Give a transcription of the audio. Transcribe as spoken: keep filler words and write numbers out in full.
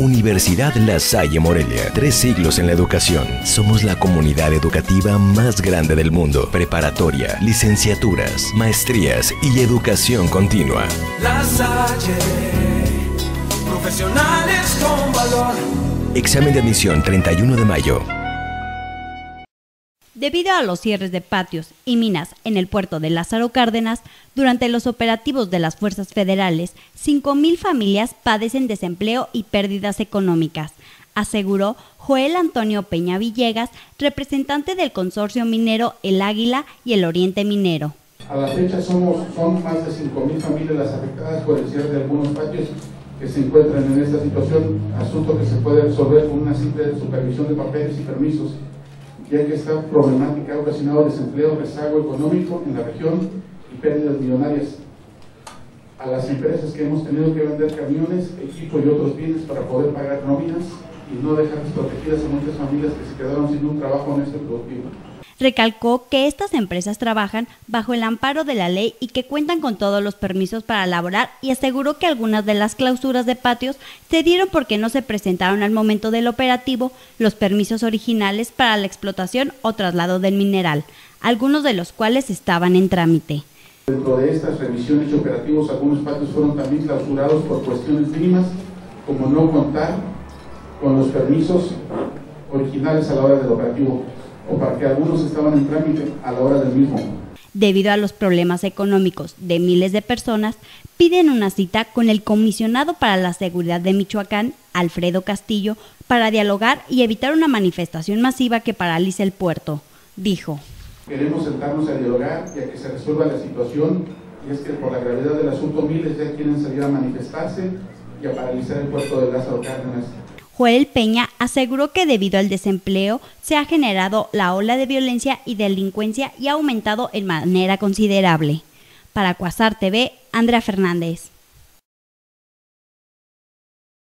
Universidad La Salle Morelia, tres siglos en la educación. Somos la comunidad educativa más grande del mundo. Preparatoria, licenciaturas, maestrías y educación continua. La Salle, profesionales con valor. Examen de admisión treinta y uno de mayo. Debido a los cierres de patios y minas en el puerto de Lázaro Cárdenas, durante los operativos de las fuerzas federales, cinco mil familias padecen desempleo y pérdidas económicas, aseguró Joel Antonio Peña Villegas, representante del consorcio minero El Águila y el Oriente Minero. A la fecha somos, son más de cinco mil familias las afectadas por el cierre de algunos patios que se encuentran en esta situación, asunto que se puede resolver con una simple supervisión de papeles y permisos, ya que esta problemática ha ocasionado desempleo, rezago económico en la región y pérdidas millonarias a las empresas que hemos tenido que vender camiones, equipo y otros bienes para poder pagar nóminas y no dejar desprotegidas a muchas familias que se quedaron sin un trabajo honesto y productivo. Recalcó que estas empresas trabajan bajo el amparo de la ley y que cuentan con todos los permisos para laborar, y aseguró que algunas de las clausuras de patios se dieron porque no se presentaron al momento del operativo los permisos originales para la explotación o traslado del mineral, algunos de los cuales estaban en trámite. Dentro de estas revisiones y operativos, algunos patios fueron también clausurados por cuestiones mínimas, como no contar con los permisos originales a la hora del operativo, o para que algunos estaban en trámite a la hora del mismo. Debido a los problemas económicos de miles de personas, piden una cita con el comisionado para la seguridad de Michoacán, Alfredo Castillo, para dialogar y evitar una manifestación masiva que paralice el puerto, dijo. Queremos sentarnos a dialogar y a que se resuelva la situación, y es que por la gravedad del asunto miles ya quieren salir a manifestarse y a paralizar el puerto de Lázaro Cárdenas. Joel Peña aseguró que debido al desempleo se ha generado la ola de violencia y delincuencia y ha aumentado en manera considerable. Para Cuasar T V, Andrea Fernández.